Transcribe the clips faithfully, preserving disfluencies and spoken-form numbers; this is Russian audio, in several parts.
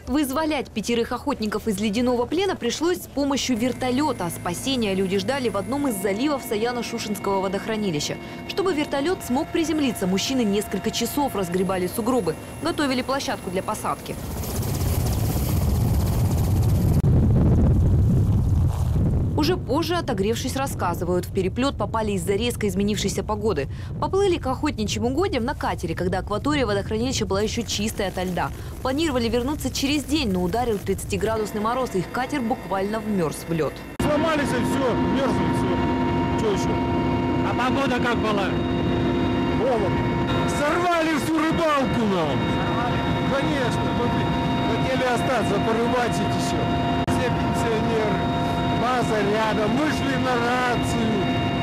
Вызволять пятерых охотников из ледяного плена пришлось с помощью вертолета. Спасения люди ждали в одном из заливов Саяно-Шушенского водохранилища. Чтобы вертолет смог приземлиться, мужчины несколько часов разгребали сугробы, готовили площадку для посадки. Уже позже, отогревшись, рассказывают, в переплет попали из-за резко изменившейся погоды. Поплыли к охотничьим угодьям на катере, когда акватория водохранилища была еще чистой ото льда. Планировали вернуться через день, но ударил тридцатиградусный мороз, и их катер буквально вмерз в лед. Сломались и все, мерзнут все. Что еще? А погода как была? Холод. Сорвали всю рыбалку нам. Сорвали? Конечно, мы хотели остаться, порыбачить еще. Все пенсионеры. База рядом, мы шли на рацию.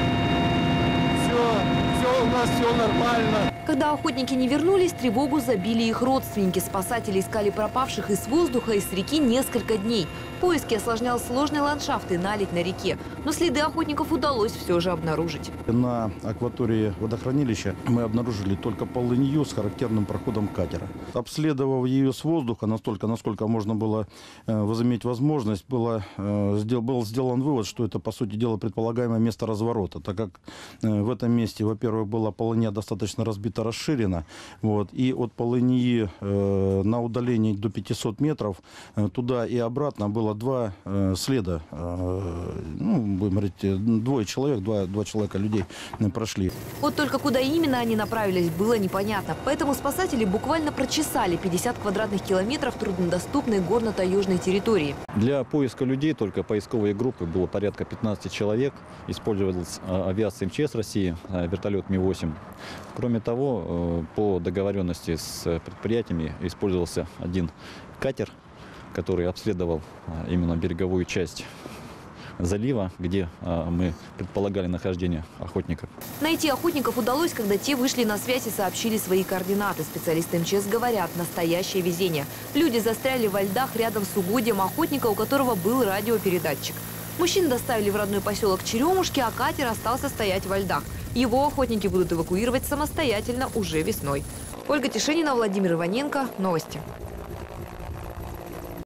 Все, все у нас все нормально. Когда охотники не вернулись, тревогу забили их родственники. Спасатели искали пропавших из воздуха и с реки несколько дней. Поиски осложнял сложный ландшафт и наледь на реке. Но следы охотников удалось все же обнаружить. На акватории водохранилища мы обнаружили только полынью с характерным проходом катера. Обследовав ее с воздуха настолько, насколько можно было возыметь возможность, было, был сделан вывод, что это, по сути дела, предполагаемое место разворота, так как в этом месте, во-первых, была полынья достаточно разбита, расширена, вот, и от полыньи на удалении до пятисот метров туда и обратно было два следа, ну, будем говорить, двое человек, два, два человека, людей прошли. Вот только куда именно они направились, было непонятно. Поэтому спасатели буквально прочесали пятьдесят квадратных километров труднодоступной горно-таежной территории. Для поиска людей только поисковые группы было порядка пятнадцати человек. Использовалась авиация эм че эс России, вертолет Ми восемь. Кроме того, по договоренности с предприятиями использовался один катер, который обследовал именно береговую часть залива, где а, мы предполагали нахождение охотников. Найти охотников удалось, когда те вышли на связь и сообщили свои координаты. Специалисты эм че эс говорят, настоящее везение. Люди застряли во льдах рядом с угодьем охотника, у которого был радиопередатчик. Мужчин доставили в родной поселок Черемушки, а катер остался стоять во льдах. Его охотники будут эвакуировать самостоятельно уже весной. Ольга Тишинина, Владимир Иваненко. Новости.